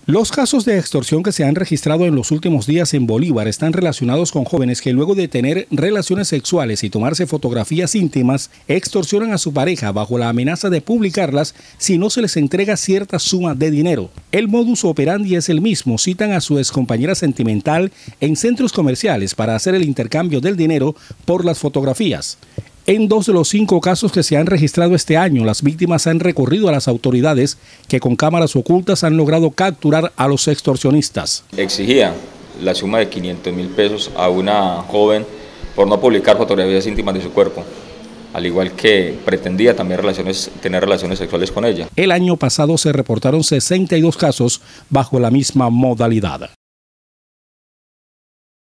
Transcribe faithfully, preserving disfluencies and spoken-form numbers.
Los casos de extorsión que se han registrado en los últimos días en Bolívar están relacionados con jóvenes que luego de tener relaciones sexuales y tomarse fotografías íntimas, extorsionan a su pareja bajo la amenaza de publicarlas si no se les entrega cierta suma de dinero. El modus operandi es el mismo: citan a su excompañera sentimental en centros comerciales para hacer el intercambio del dinero por las fotografías. En dos de los cinco casos que se han registrado este año, las víctimas han recurrido a las autoridades que con cámaras ocultas han logrado capturar a los extorsionistas. Exigía la suma de quinientos mil pesos a una joven por no publicar fotografías íntimas de su cuerpo, al igual que pretendía también relaciones, tener relaciones sexuales con ella. El año pasado se reportaron sesenta y dos casos bajo la misma modalidad.